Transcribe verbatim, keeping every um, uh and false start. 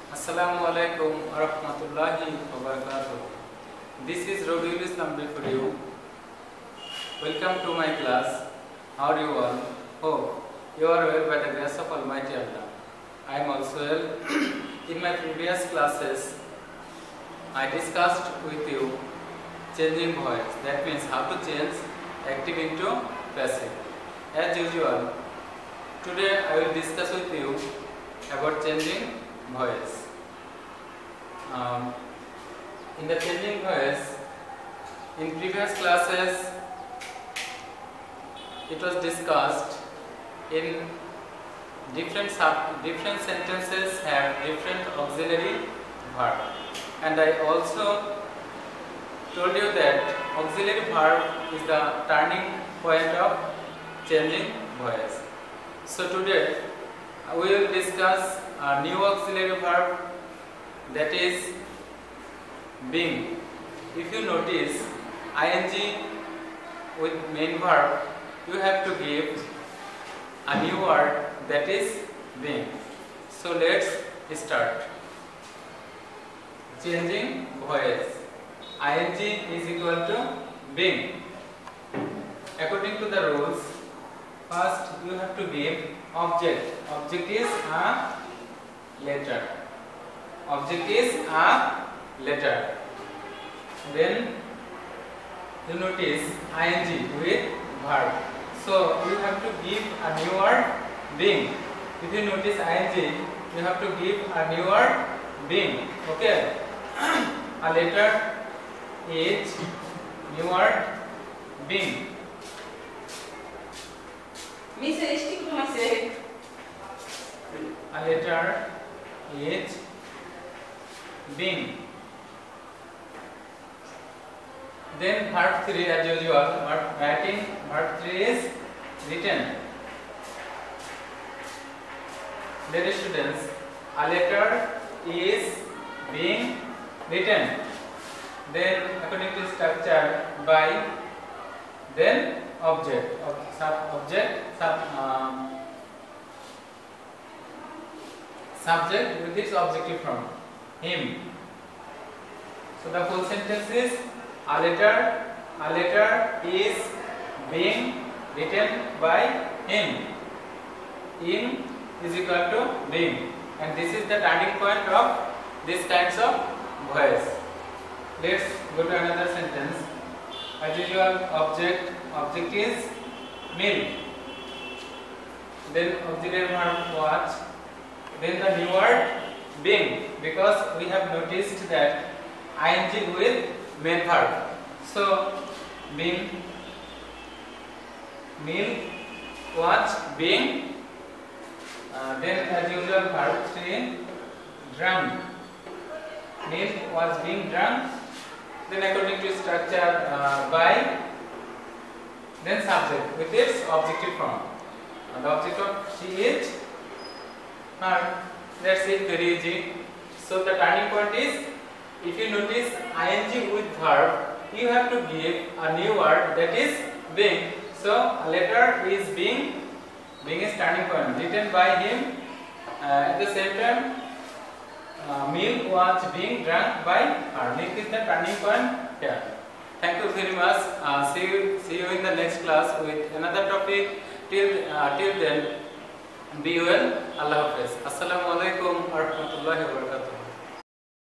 Assalamualaikum warahmatullahi wabarakatuh. This is Rabiul Islam for you. Welcome to my class. How are you all? Hope you are well by the grace of Almighty Allah. I am also well. In my previous classes, I discussed with you changing voice. That means how to change active into passive. As usual, today I will discuss with you about changing voice. Um, in the changing voice, in previous classes, it was discussed in different sub, different sentences have different auxiliary verb, and I also told you that auxiliary verb is the turning point of changing voice. So today we will discuss a new auxiliary verb, that is being. If you notice ing with main verb, you have to give a new word, that is being. So let's start. Changing voice. Ing is equal to being. According to the rules, first you have to give object. Object is a letter. Object is a letter. Then you notice ing with verb. So you have to give a new word, being. If you notice ing, you have to give a new word, being. Okay. A letter is new word, being. A letter is being. Then verb three, as usual, writing verb three is written. Dear students, a letter is being written. Then according to structure, by, then object, sub object, sub um, subject with its objective form, him. So the full sentence is a letter, a letter is being written by him. In is equal to being, and this is the turning point of these kinds of voice. Let's go to another sentence. As usual, object, object is milk. Then auxiliary verb watch. Then the new word being, because we have noticed that ing with main verb. So being, milk, watch, being. Uh, then as usual verb three, drunk. Milk was being drunk. Then according to structure, uh, by, then subject with its objective form. And the object of she is her. That's it, very easy. So the turning point is, if you notice ing with verb, you have to give a new word, that is being. So a letter is being, being is turning point, written by him. Uh, at the same time, uh, milk was being drunk by her. Milk is the turning point here. Thank you very much. Uh, see you, see you in the next class with another topic. Till uh, till then, be well. Allah Hafiz. Assalamualaikum warahmatullahi wabarakatuh.